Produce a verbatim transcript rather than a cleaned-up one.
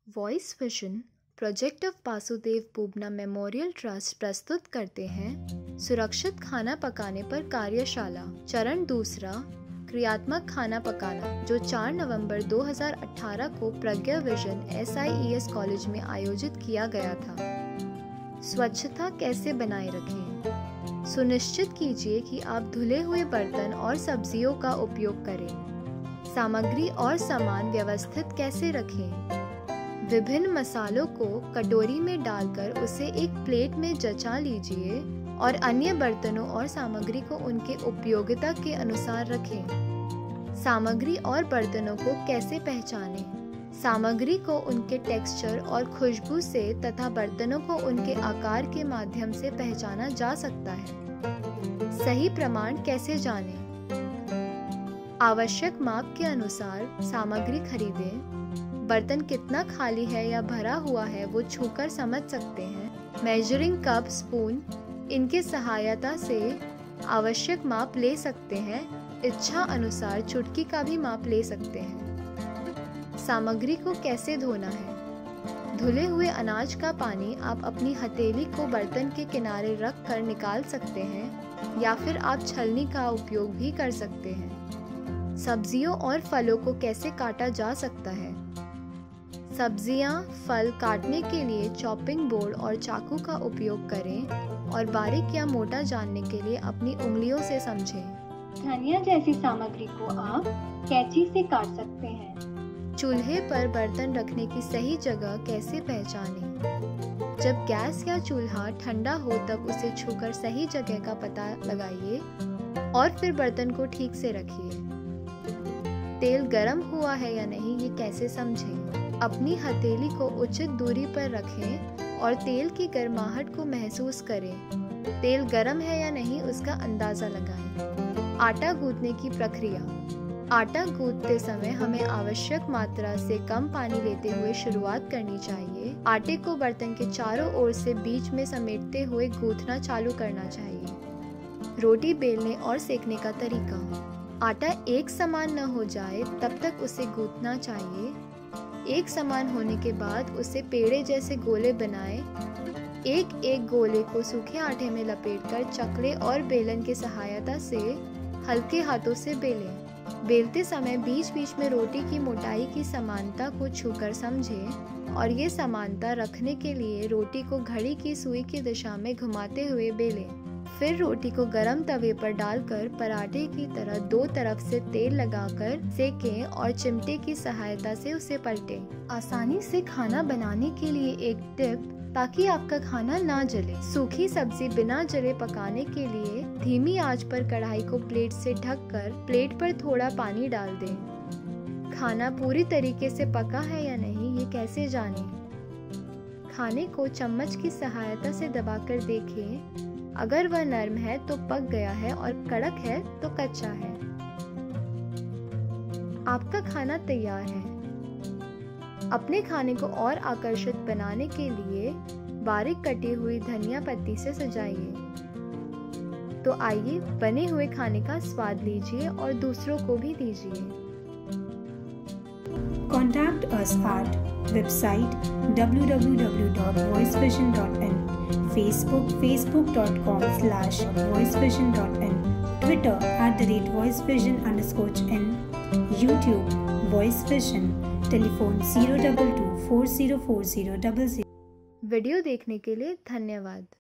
Voice vision project of Vasudev पूबना memorial trust प्रस्तुत करते हैं सुरक्षित खाना पकाने पर कार्यशाला। चरण दूसरा, क्रियात्मक खाना पकाना, जो चार नवंबर दो हज़ार अठारह को Pragya vision S I E S college में आयोजित किया गया था। स्वच्छता कैसे बनाए रखें? सुनिश्चित कीजिए कि आप धुले हुए बर्तन और सब्जियों का उपयोग करें। सामग्री और सामान व्यवस्थित कैसे रखें? विभिन्न मसालों को कटोरी में डालकर उसे एक प्लेट में जचा लीजिए और अन्य बर्तनों और सामग्री को उनके उपयोगिता के अनुसार रखें। सामग्री और बर्तनों को कैसे पहचानें? सामग्री को उनके टेक्सचर और खुशबू से तथा बर्तनों को उनके आकार के माध्यम से पहचाना जा सकता है। सही प्रमाण कैसे जानें? आवश्यक माप के अनुसार सामग्री खरीदें। बर्तन कितना खाली है या भरा हुआ है वो छूकर समझ सकते हैं। मेजरिंग कप, स्पून, इनके सहायता से आवश्यक माप ले सकते हैं। इच्छा अनुसार चुटकी का भी माप ले सकते हैं। सामग्री को कैसे धोना है? धुले हुए अनाज का पानी आप अपनी हथेली को बर्तन के किनारे रख कर निकाल सकते हैं या फिर आप छलनी का उपयोग भी कर सकते हैं। सब्जियों और फलों को कैसे काटा जा सकता है? सब्जियां, फल काटने के लिए चॉपिंग बोर्ड और चाकू का उपयोग करें और बारीक या मोटा जानने के लिए अपनी उंगलियों से समझें। धनिया जैसी सामग्री को आप कैंची से काट सकते हैं। चूल्हे पर बर्तन रखने की सही जगह कैसे पहचानें? जब गैस या चूल्हा ठंडा हो तब उसे छूकर सही जगह का पता लगाइए और फिर बर्तन को ठीक से रखिए। तेल गर्म हुआ है या नहीं ये कैसे समझें? अपनी हथेली को उचित दूरी पर रखें और तेल की गर्माहट को महसूस करें। तेल गर्म है या नहीं उसका अंदाजा लगाएं। आटा गूंथने की प्रक्रिया। आटा गूंथते समय हमें आवश्यक मात्रा से कम पानी लेते हुए शुरुआत करनी चाहिए। आटे को बर्तन के चारों ओर से बीच में समेटते हुए गूंथना चालू करना चाहिए। रोटी बेलने और सेकने का तरीका। आटा एक समान न हो जाए तब तक उसे गूंथना चाहिए। एक समान होने के बाद उसे पेड़े जैसे गोले बनाएं। एक एक गोले को सूखे आटे में लपेटकर चकले और बेलन की सहायता से हल्के हाथों से बेलें। बेलते समय बीच बीच में रोटी की मोटाई की समानता को छूकर समझें और ये समानता रखने के लिए रोटी को घड़ी की सुई की दिशा में घुमाते हुए बेलें। फिर रोटी को गरम तवे पर डालकर पराठे की तरह दो तरफ से तेल लगाकर सेकें और चिमटे की सहायता से उसे पलटें। आसानी से खाना बनाने के लिए एक टिप, ताकि आपका खाना ना जले। सूखी सब्जी बिना जले पकाने के लिए धीमी आंच पर कढ़ाई को प्लेट से ढककर प्लेट पर थोड़ा पानी डाल दें। खाना पूरी तरीके से पका है या नहीं ये कैसे जानें? खाने को चम्मच की सहायता से दबाकर देखें। अगर वह नरम है तो पक गया है और कड़क है तो कच्चा है। आपका खाना तैयार है। अपने खाने को और आकर्षित बनाने के लिए बारीक कटी हुई धनिया पत्ती से सजाइए। तो आइए बने हुए खाने का स्वाद लीजिए और दूसरों को भी दीजिए। Contact us at website w w w dot voice vision dot in, Facebook facebook dot com slash voicevision dot in, Twitter at the rate voicevision underscore in, YouTube Voice Vision, telephone zero two two four zero four zero zero zero. Video देखने के लिए धन्यवाद।